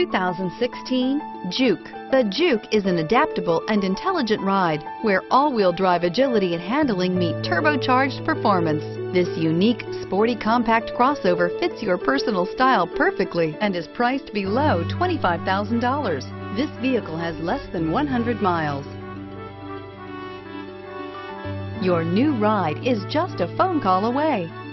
2016 JUKE. The JUKE is an adaptable and intelligent ride where all-wheel drive agility and handling meet turbocharged performance. This unique, sporty compact crossover fits your personal style perfectly and is priced below $25,000. This vehicle has less than 100 miles. Your new ride is just a phone call away.